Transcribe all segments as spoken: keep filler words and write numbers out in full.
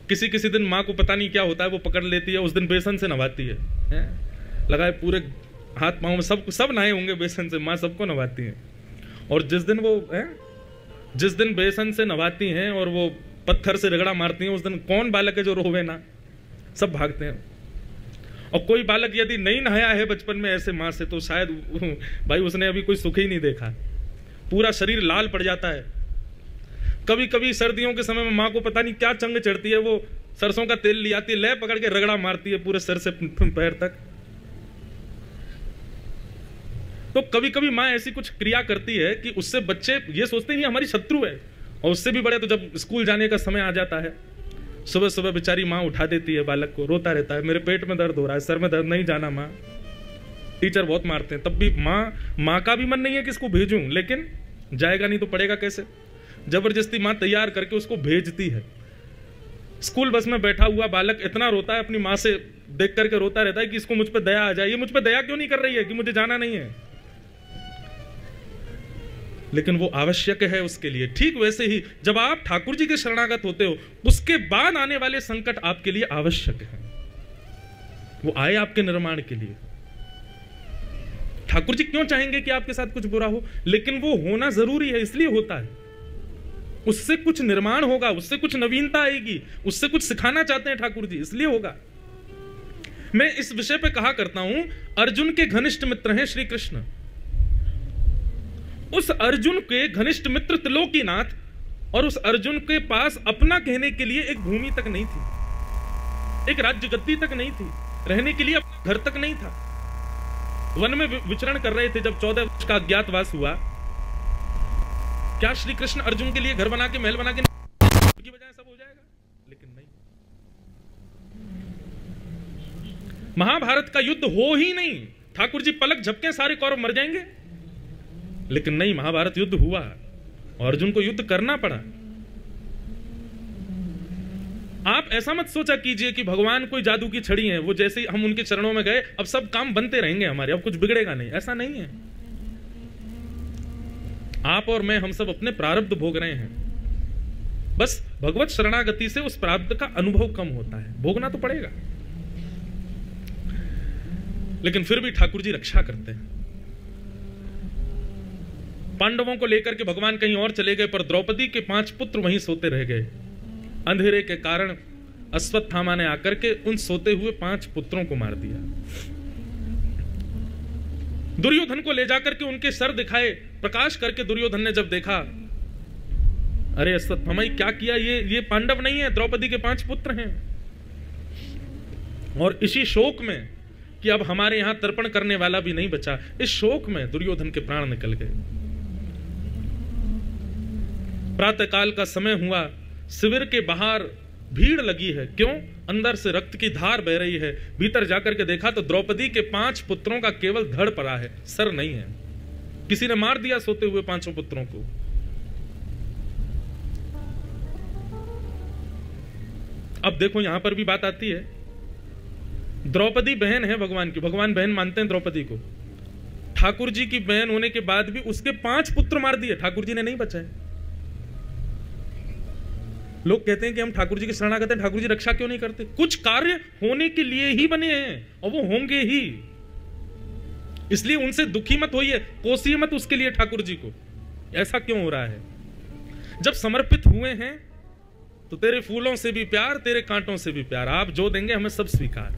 किसी किसी दिन माँ को पता नहीं क्या होता है, वो पकड़ लेती है, उस दिन बेसन से नहवाती है, है? लगाए पूरे हाथ पाँव में, सब सब नहाए होंगे बेसन से, माँ सबको नहवाती है। और जिस दिन वो है जिस दिन बेसन से नहवाती हैं और वो पत्थर से रगड़ा मारती हैं, उस दिन कौन बालक है जो रोवे ना, सब भागते हैं। और कोई बालक यदि नहीं नहाया है बचपन में ऐसे माँ से, तो शायद भाई उसने अभी कोई सुख ही नहीं देखा, पूरा शरीर लाल पड़ जाता है। कभी कभी सर्दियों के समय में माँ को पता नहीं क्या चंग चढ़ती है, वो सरसों का तेल ले आती है, ले पकड़ के रगड़ा मारती है पूरे सर से पैर तक। तो कभी कभी माँ ऐसी कुछ क्रिया करती है कि उससे बच्चे ये सोचते हैं हमारी शत्रु है, और उससे भी बड़े तो जब स्कूल जाने का समय आ जाता है, सुबह सुबह बेचारी माँ उठा देती है बालक को, रोता रहता है, मेरे पेट में दर्द हो रहा है, सर में दर्द, नहीं जाना माँ। टीचर बहुत मारते हैं, तब भी माँ माँ का भी मन नहीं है कि इसको भेजूं, लेकिन जाएगा नहीं तो पड़ेगा कैसे, जबरदस्ती माँ तैयार करके उसको भेजती है। स्कूल बस में बैठा हुआ बालक इतना रोता है, अपनी माँ से देख करके रोता रहता है कि इसको मुझ पर दया आ जाए, ये मुझ पर दया क्यों नहीं कर रही है कि मुझे जाना नहीं है, लेकिन वो आवश्यक है उसके लिए। ठीक वैसे ही जब आप ठाकुर जी के शरणागत होते हो, उसके बाद आने वाले संकट आपके लिए आवश्यक है, वो आए आपके निर्माण के लिए। ठाकुर जी क्यों चाहेंगे कि आपके साथ कुछ बुरा हो, लेकिन वो होना जरूरी है, इसलिए होता है, उससे कुछ निर्माण होगा, उससे कुछ नवीनता आएगी, उससे कुछ सिखाना चाहते हैं ठाकुर जी, इसलिए होगा। मैं इस विषय पे कहा करता हूं, अर्जुन के घनिष्ठ मित्र हैं श्री कृष्ण। उस अर्जुन के घनिष्ठ मित्र त्रिलोकीनाथ, और उस अर्जुन के पास अपना कहने के लिए एक भूमि तक नहीं थी, एक राज्य गद्दी तक नहीं थी, रहने के लिए अपना घर तक नहीं था। वन में विचरण कर रहे थे, जब चौदह वर्ष का अज्ञातवास हुआ, क्या श्री कृष्ण अर्जुन के लिए घर बना के, महल बना के की बजाय सब हो जाएगा? लेकिन नहीं, महाभारत का युद्ध हो ही नहीं, ठाकुर जी पलक झपके सारे कौरव मर जाएंगे, लेकिन नहीं, महाभारत युद्ध हुआ और अर्जुन को युद्ध करना पड़ा। आप ऐसा मत सोचा कीजिए कि भगवान कोई जादू की छड़ी है, वो जैसे ही हम उनके चरणों में गए अब सब काम बनते रहेंगे हमारे, अब कुछ बिगड़ेगा नहीं, ऐसा नहीं है। आप और मैं, हम सब अपने प्रारब्ध भोग रहे हैं, बस भगवत शरणागति से उस प्रारब्ध का अनुभव कम होता है, भोगना तो पड़ेगा, लेकिन फिर भी ठाकुर जी रक्षा करते हैं। पांडवों को लेकर के भगवान कहीं और चले गए, पर द्रौपदी के पांच पुत्र वहीं सोते रह गए। अंधेरे के कारण अश्वत्थामा ने आकर के उन सोते हुए पांच पुत्रों को मार दिया। दुर्योधन को ले जाकर के उनके सर दिखाए, प्रकाश करके दुर्योधन ने जब देखा, अरे अश्वत्थामा क्या किया, ये ये पांडव नहीं है, द्रौपदी के पांच पुत्र हैं। और इसी शोक में कि अब हमारे यहां तर्पण करने वाला भी नहीं बचा, इस शोक में दुर्योधन के प्राण निकल गए। प्रातःकाल का समय हुआ, शिविर के बाहर भीड़ लगी है, क्यों? अंदर से रक्त की धार बह रही है। भीतर जाकर के देखा तो द्रौपदी के पांच पुत्रों का केवल धड़ पड़ा है, सर नहीं है, किसी ने मार दिया सोते हुए पांचों पुत्रों को। अब देखो यहां पर भी बात आती है, द्रौपदी बहन है भगवान की, भगवान बहन मानते हैं द्रौपदी को, ठाकुर जी की बहन होने के बाद भी उसके पांच पुत्र मार दिए, ठाकुर जी ने नहीं बचाए। लोग कहते हैं कि हम ठाकुर जी की शरणागत हैं, ठाकुर जी रक्षा क्यों नहीं करते? कुछ कार्य होने के लिए ही बने हैं और वो होंगे ही, इसलिए उनसे दुखी मत होइए, कोसिए मत उसके लिए ठाकुर जी को, ऐसा क्यों हो रहा है? जब समर्पित हुए हैं तो तेरे फूलों से भी प्यार, तेरे कांटों से भी प्यार, आप जो देंगे हमें सब स्वीकार।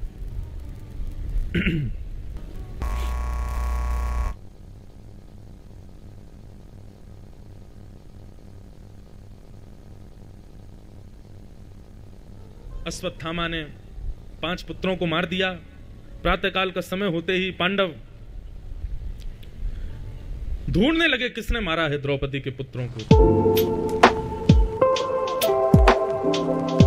अश्वत्थामा ने पांच पुत्रों को मार दिया। प्रातःकाल का समय होते ही पांडव ढूंढने लगे किसने मारा है द्रौपदी के पुत्रों को।